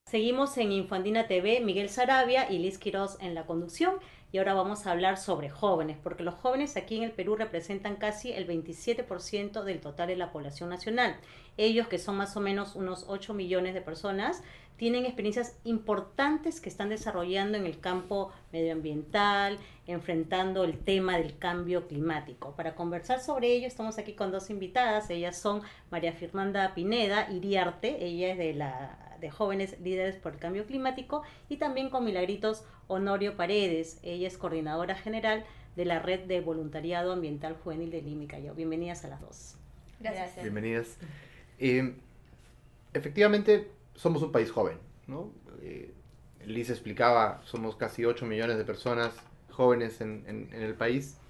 Seguimos en Infandina TV, Miguel Sarabia y Liz Quiroz en la conducción. Y ahora vamos a hablar sobre jóvenes, porque los jóvenes aquí en el Perú representan casi el 27% del total de la población nacional. Ellos, que son más o menos unos 8 millones de personas, tienen experiencias importantes que están desarrollando en el campo medioambiental, enfrentando el tema del cambio climático. Para conversar sobre ello estamos aquí con dos invitadas. Ellas son María Fernanda Pineda Iriarte, ella es de Jóvenes Líderes por el Cambio Climático, y también con Milagritos Honorio Paredes, ella es coordinadora general de la Red de Voluntariado Ambiental Juvenil de Lima y Callao. Bienvenidas a las dos. Gracias. Bienvenidas. Eh, Efectivamente, somos un país joven, ¿no? Liz explicaba, somos casi 8 millones de personas jóvenes en el país.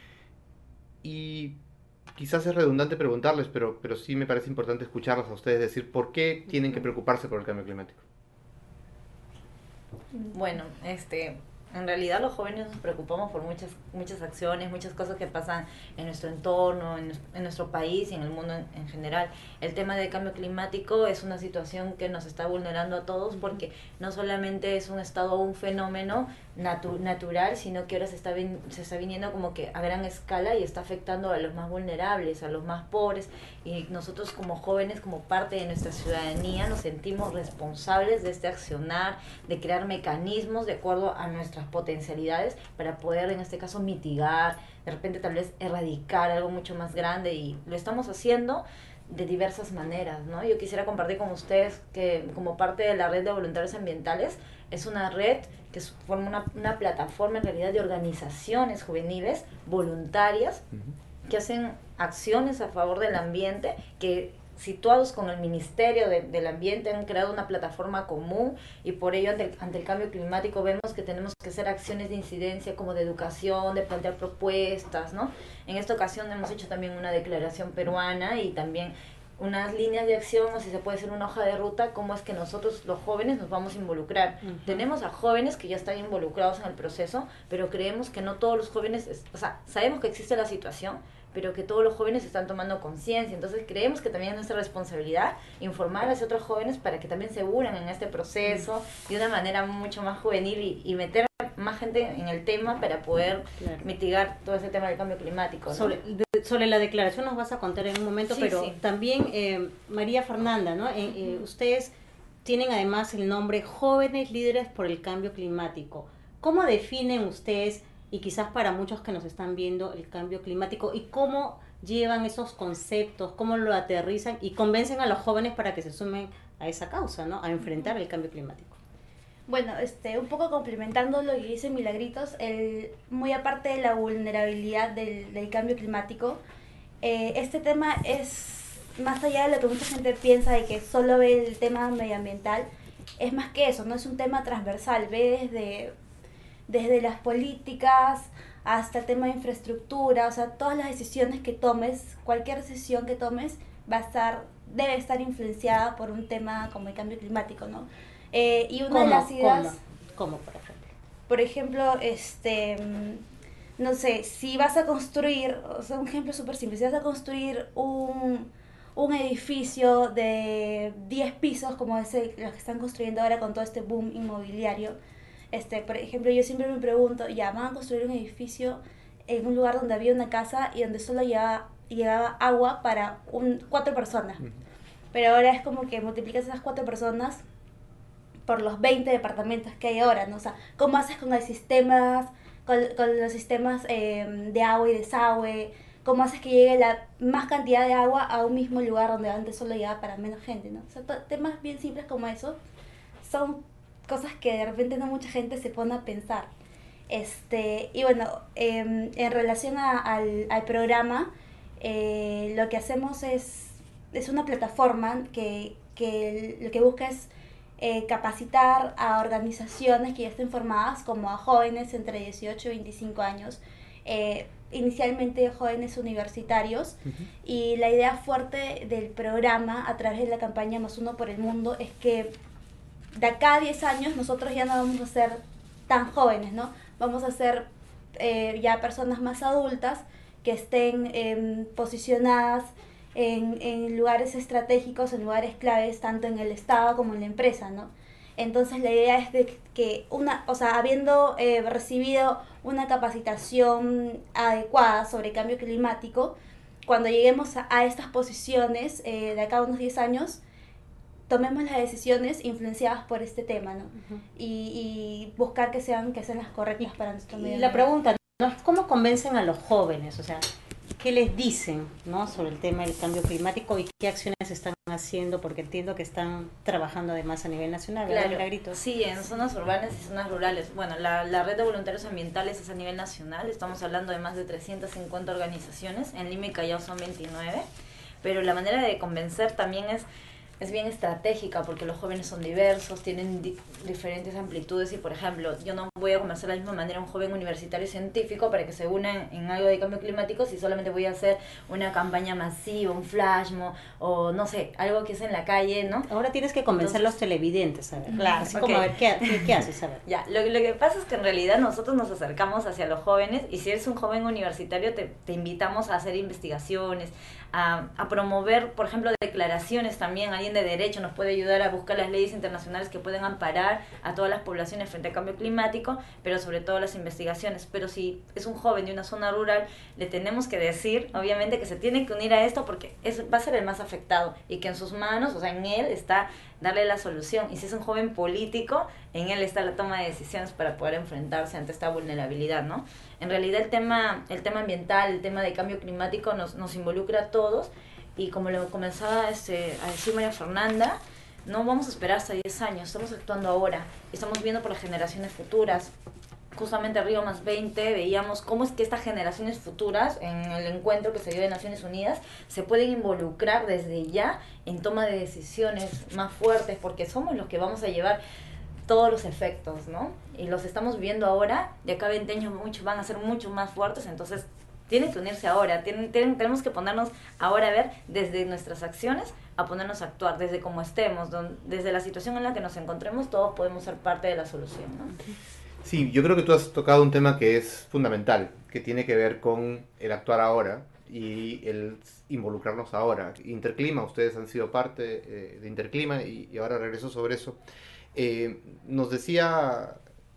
Y quizás es redundante preguntarles, pero sí me parece importante escucharlas a ustedes decir por qué tienen que preocuparse por el cambio climático. Bueno, en realidad los jóvenes nos preocupamos por muchas acciones, muchas cosas que pasan en nuestro entorno, en nuestro país y en el mundo en general. El tema del cambio climático es una situación que nos está vulnerando a todos porque no solamente es un estado o un fenómeno natural, sino que ahora se está viniendo como que a gran escala y está afectando a los más vulnerables, a los más pobres, y nosotros como jóvenes, como parte de nuestra ciudadanía, nos sentimos responsables de este accionar, de crear mecanismos de acuerdo a nuestras potencialidades para poder en este caso mitigar, de repente tal vez erradicar algo mucho más grande, y lo estamos haciendo de diversas maneras, ¿no? Yo quisiera compartir con ustedes que como parte de la red de voluntarios ambientales, es una red que forma una plataforma en realidad de organizaciones juveniles voluntarias que hacen acciones a favor del ambiente, que situados con el Ministerio del Ambiente han creado una plataforma común, y por ello ante el cambio climático vemos que tenemos que hacer acciones de incidencia como de educación, de plantear propuestas, ¿no? En esta ocasión hemos hecho también una declaración peruana y también unas líneas de acción, o si se puede decir una hoja de ruta, cómo es que nosotros los jóvenes nos vamos a involucrar. Tenemos a jóvenes que ya están involucrados en el proceso, pero creemos que no todos los jóvenes, o sea, sabemos que existe la situación, pero que todos los jóvenes están tomando conciencia. Entonces creemos que también es nuestra responsabilidad informar a los otros jóvenes para que también se unan en este proceso de una manera mucho más juvenil, y meter más gente en el tema para poder mitigar todo ese tema del cambio climático, ¿no? Sobre la declaración nos vas a contar en un momento, Sí, pero sí. también María Fernanda, ¿no? Ustedes tienen además el nombre Jóvenes Líderes por el Cambio Climático. ¿Cómo definen ustedes, y quizás para muchos que nos están viendo, el cambio climático, y cómo llevan esos conceptos, cómo lo aterrizan y convencen a los jóvenes para que se sumen a esa causa, ¿no? A enfrentar el cambio climático? Bueno, un poco complementando lo que dice Milagritos, muy aparte de la vulnerabilidad del cambio climático, este tema es más allá de lo que mucha gente piensa de que solo ve el tema medioambiental. Es más que eso, no es un tema transversal, ve desde las políticas hasta el tema de infraestructura, o sea, todas las decisiones que tomes, cualquier decisión que tomes debe estar influenciada por un tema como el cambio climático, ¿no? Y una de las ideas, ¿Cómo, por ejemplo? por ejemplo, no sé, si vas a construir, o sea, un ejemplo súper simple, si vas a construir un edificio de 10 pisos, como los que están construyendo ahora con todo este boom inmobiliario, por ejemplo, yo siempre me pregunto, ya, van a construir un edificio en un lugar donde había una casa y donde solo llegaba agua para 4 personas. Pero ahora es como que multiplicas esas 4 personas por los 20 departamentos que hay ahora, ¿no? O sea, ¿cómo haces con con los sistemas de agua y desagüe? ¿Cómo haces que llegue la más cantidad de agua a un mismo lugar donde antes solo llegaba para menos gente, ¿no? O sea, temas bien simples como eso son cosas que de repente no mucha gente se pone a pensar. Y bueno, en relación al programa, lo que hacemos es una plataforma que lo que busca es capacitar a organizaciones que ya estén formadas, como a jóvenes entre 18 y 25 años, inicialmente jóvenes universitarios. Y la idea fuerte del programa a través de la campaña Más Uno por el Mundo es que de acá a 10 años nosotros ya no vamos a ser tan jóvenes, ¿no? Vamos a ser ya personas más adultas que estén posicionadas en lugares estratégicos, en lugares claves, tanto en el Estado como en la empresa, ¿no? Entonces la idea es de que habiendo recibido una capacitación adecuada sobre cambio climático, cuando lleguemos a estas posiciones de acá a unos 10 años, tomemos las decisiones influenciadas por este tema, ¿no? Y buscar que sean las correctas para nuestro medio Y la ambiente. pregunta, ¿no? ¿Cómo convencen a los jóvenes? O sea, ¿qué les dicen, ¿no? Sobre el tema del cambio climático y qué acciones están haciendo? Porque entiendo que están trabajando además a nivel nacional, ¿verdad, Claro, Milagritos? sí, en zonas urbanas y zonas rurales. Bueno, la red de voluntarios ambientales es a nivel nacional, estamos hablando de más de 350 organizaciones, en Lima y Callao son 29, pero la manera de convencer también es bien estratégica porque los jóvenes son diversos, tienen diferentes amplitudes y, por ejemplo, yo no voy a convencer de la misma manera a un joven universitario científico para que se una en algo de cambio climático si solamente voy a hacer una campaña masiva, un flash mob o no sé, algo que es en la calle, ¿no? Ahora tienes que convencer a los televidentes, a ver. Claro, Así ok. como a ver, ¿qué haces? A ver. Ya, lo que pasa es que en realidad nosotros nos acercamos hacia los jóvenes y si eres un joven universitario te invitamos a hacer investigaciones, a promover, por ejemplo, declaraciones también. Alguien de derecho nos puede ayudar a buscar las leyes internacionales que pueden amparar a todas las poblaciones frente al cambio climático, pero sobre todo las investigaciones. Pero si es un joven de una zona rural, le tenemos que decir, obviamente, que se tiene que unir a esto porque va a ser el más afectado y que en sus manos, o sea, en él está darle la solución. Y si es un joven político, en él está la toma de decisiones para poder enfrentarse ante esta vulnerabilidad, ¿no? En realidad el tema ambiental, el tema de cambio climático nos involucra a todos y como lo comenzaba a decir María Fernanda, no vamos a esperar hasta 10 años, estamos actuando ahora, estamos viendo por las generaciones futuras. Justamente Río Más 20 veíamos cómo es que estas generaciones futuras, en el encuentro que se dio de Naciones Unidas, se pueden involucrar desde ya en toma de decisiones más fuertes, porque somos los que vamos a llevar todos los efectos, ¿no? Y los estamos viendo ahora, de acá a 20 años muchos van a ser mucho más fuertes, entonces tienen que unirse ahora, tenemos que ponernos ahora a ver desde nuestras acciones, a ponernos a actuar, desde cómo estemos, desde la situación en la que nos encontremos, todos podemos ser parte de la solución, ¿no? Sí, yo creo que tú has tocado un tema que es fundamental, que tiene que ver con el actuar ahora y el involucrarnos ahora. Interclima, ustedes han sido parte de Interclima y ahora regreso sobre eso. Nos decía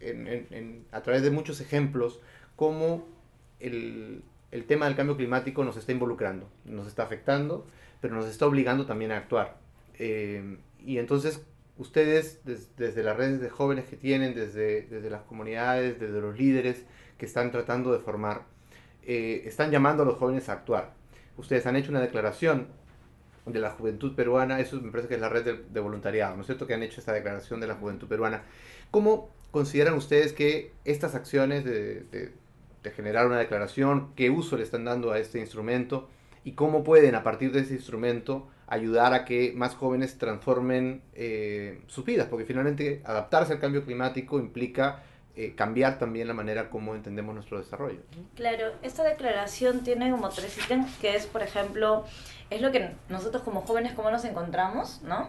a través de muchos ejemplos cómo el tema del cambio climático nos está involucrando, nos está afectando, pero nos está obligando también a actuar. Y entonces ustedes, desde las redes de jóvenes que tienen, desde las comunidades, desde los líderes que están tratando de formar, están llamando a los jóvenes a actuar. Ustedes han hecho una declaración de la juventud peruana, eso me parece que es la red de voluntariado, ¿no es cierto? Que han hecho esta declaración de la juventud peruana. ¿Cómo consideran ustedes que estas acciones de generar una declaración, qué uso le están dando a este instrumento y cómo pueden a partir de ese instrumento ayudar a que más jóvenes transformen sus vidas? Porque finalmente adaptarse al cambio climático implica cambiar también la manera como entendemos nuestro desarrollo, ¿no? Claro, esta declaración tiene como 3 ítems, que es, por ejemplo, es lo que nosotros como jóvenes, cómo nos encontramos, ¿no?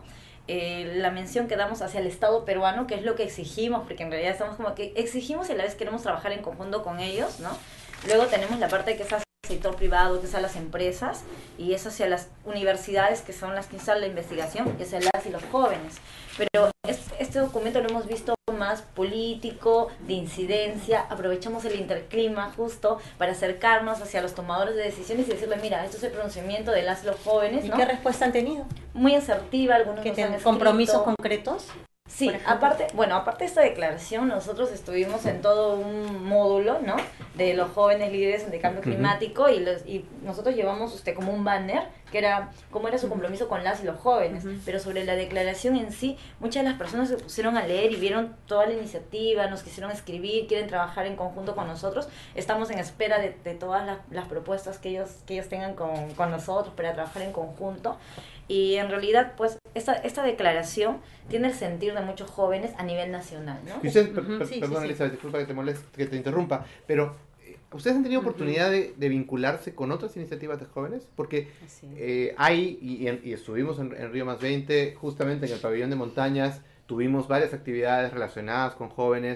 La mención que damos hacia el Estado peruano, que es lo que exigimos, porque en realidad estamos como que exigimos y a la vez queremos trabajar en conjunto con ellos, ¿no? Luego tenemos la parte que es hacia el sector privado, que es a las empresas, y es hacia las universidades, que son las que instalan la investigación, y hacia las y los jóvenes. Pero este documento lo hemos visto más político, de incidencia, aprovechamos el interclima justo para acercarnos hacia los tomadores de decisiones y decirle, mira, esto es el pronunciamiento de las y los jóvenes, ¿Y ¿no? qué respuesta han tenido? Muy asertiva, algunos ¿Que nos han tienen escrito. compromisos concretos? Sí, por ejemplo? aparte de esta declaración, nosotros estuvimos en todo un módulo, ¿no? De los jóvenes líderes de cambio climático y nosotros llevamos como un banner que era cómo era su compromiso con las y los jóvenes. Pero sobre la declaración en sí, muchas de las personas se pusieron a leer y vieron toda la iniciativa, nos quisieron escribir, quieren trabajar en conjunto con nosotros. Estamos en espera de todas las propuestas que ellos tengan con nosotros para trabajar en conjunto. Y en realidad, pues, esta declaración tiene el sentir de muchos jóvenes a nivel nacional, ¿no? Y ustedes, Sí, perdón, sí. Elizabeth, disculpa que te moleste, que te interrumpa, pero ¿ustedes han tenido oportunidad de vincularse con otras iniciativas de jóvenes? Porque Así. hay, y estuvimos en Río Más 20, justamente en el pabellón de montañas, tuvimos varias actividades relacionadas con jóvenes,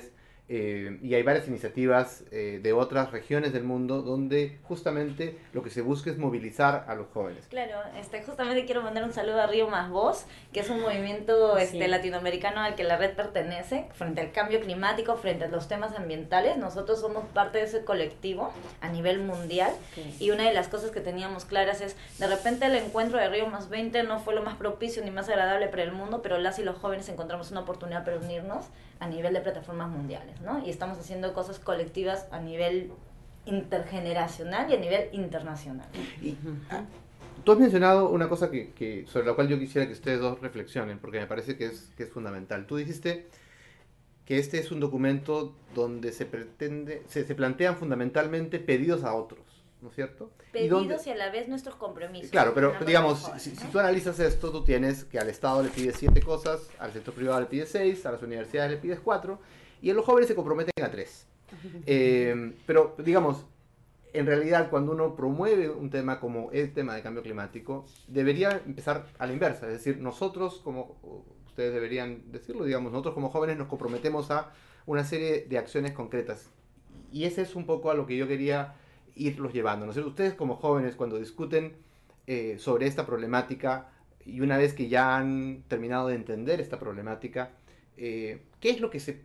Y hay varias iniciativas de otras regiones del mundo donde justamente lo que se busca es movilizar a los jóvenes. Claro, justamente quiero mandar un saludo a Río Más Voz, que es un movimiento Sí. latinoamericano al que la red pertenece, frente al cambio climático, frente a los temas ambientales. Nosotros somos parte de ese colectivo a nivel mundial. Ok. Y una de las cosas que teníamos claras es, de repente el encuentro de Río Más 20 no fue lo más propicio ni más agradable para el mundo, pero las y los jóvenes encontramos una oportunidad para unirnos a nivel de plataformas mundiales, ¿no? Y estamos haciendo cosas colectivas a nivel intergeneracional y a nivel internacional. Y, tú has mencionado una cosa sobre la cual yo quisiera que ustedes dos reflexionen, porque me parece que es fundamental. Tú dijiste que este es un documento donde se plantean fundamentalmente pedidos a otros, ¿no es cierto? Pedidos y a la vez nuestros compromisos. Claro, pero Ambos digamos, jóvenes, si ¿no? tú analizas esto, tú tienes que al Estado le pides 7 cosas, al sector privado le pides 6, a las universidades le pides 4, y a los jóvenes se comprometen a 3. Pero, digamos, en realidad cuando uno promueve un tema como el tema de cambio climático, debería empezar a la inversa, es decir, nosotros, como ustedes deberían decirlo, digamos, nosotros como jóvenes nos comprometemos a una serie de acciones concretas. Y ese es un poco a lo que yo quería irlos llevando, ¿no es cierto? Ustedes como jóvenes cuando discuten sobre esta problemática y una vez que ya han terminado de entender esta problemática, ¿qué es lo que se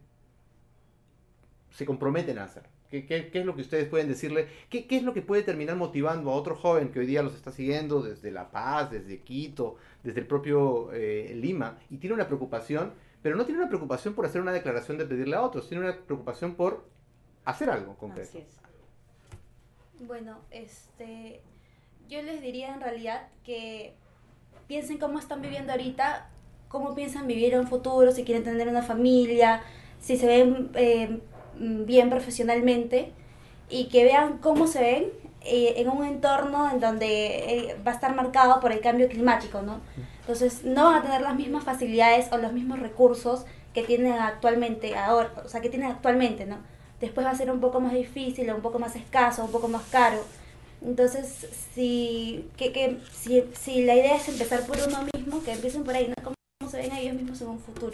comprometen a hacer? ¿Qué es lo que ustedes pueden decirle? ¿Qué es lo que puede terminar motivando a otro joven que hoy día los está siguiendo desde La Paz, desde Quito, desde el propio Lima, y tiene una preocupación, pero no tiene una preocupación por hacer una declaración de pedirle a otros, tiene una preocupación por hacer algo concreto? Así es. Bueno, yo les diría en realidad que piensen cómo están viviendo ahorita, cómo piensan vivir en un futuro, si quieren tener una familia, si se ven bien profesionalmente, y que vean cómo se ven en un entorno en donde va a estar marcado por el cambio climático, ¿no? Entonces no van a tener las mismas facilidades o los mismos recursos que tienen actualmente, ¿no? Después va a ser un poco más difícil, un poco más escaso, un poco más caro. Entonces, si la idea es empezar por uno mismo, que empiecen por ahí, ¿no? Cómo se ven a ellos mismos en un futuro.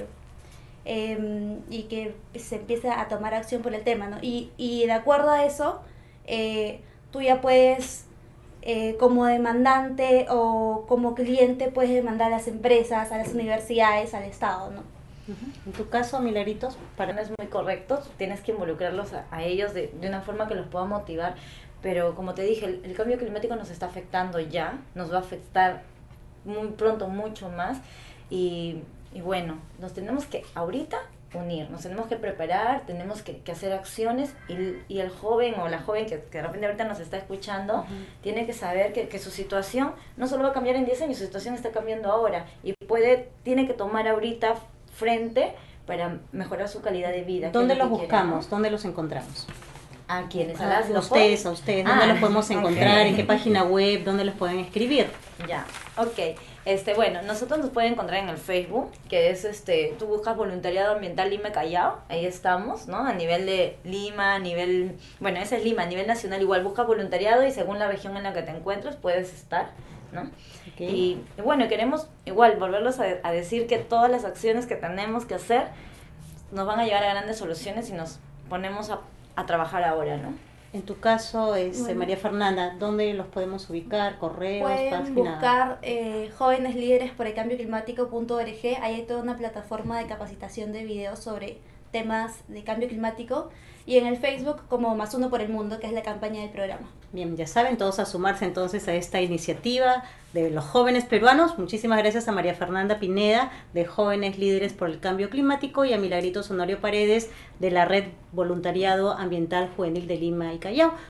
Y que se empiece a tomar acción por el tema, ¿no? Y de acuerdo a eso, tú ya puedes, como demandante o como cliente, puedes demandar a las empresas, a las universidades, al Estado, ¿no? En tu caso, Milagritos, No es muy correcto, tienes que involucrarlos a ellos de una forma que los pueda motivar, pero como te dije, el cambio climático nos está afectando ya, nos va a afectar muy pronto, mucho más, y bueno, nos tenemos que ahorita unir, nos tenemos que preparar, tenemos que hacer acciones, y el joven o la joven que de repente ahorita nos está escuchando, tiene que saber que su situación no solo va a cambiar en 10 años, su situación está cambiando ahora, y tiene que tomar ahorita frente para mejorar su calidad de vida. ¿dónde que es los lo que quiere, buscamos? ¿no? ¿Dónde los encontramos? ¿A quiénes? A ¿Los ustedes, jóvenes? ¿dónde los podemos ok. encontrar? ¿En qué página web? ¿Dónde los pueden escribir? Ya, ok. Bueno, nosotros nos pueden encontrar en el Facebook, que es tú buscas Voluntariado Ambiental Lima Callao, ahí estamos, ¿no? A nivel de Lima, bueno, ese es Lima, a nivel nacional igual buscas voluntariado y según la región en la que te encuentres puedes estar, ¿no? Okay. Y bueno, queremos igual volverlos a decir que todas las acciones que tenemos que hacer nos van a llevar a grandes soluciones y nos ponemos a trabajar ahora, ¿no? En tu caso, Bueno. María Fernanda, ¿dónde los podemos ubicar? ¿Correos? Pueden página? buscar Jóvenes Líderes por el Cambio Climático.org. Ahí hay toda una plataforma de capacitación de videos sobre temas de cambio climático. Y en el Facebook como Más Uno por el Mundo, que es la campaña del programa. Bien, ya saben, todos a sumarse entonces a esta iniciativa de los jóvenes peruanos. Muchísimas gracias a María Fernanda Pineda, de Jóvenes Líderes por el Cambio Climático, y a Milagritos Honorio Paredes, de la Red Voluntariado Ambiental Juvenil de Lima y Callao.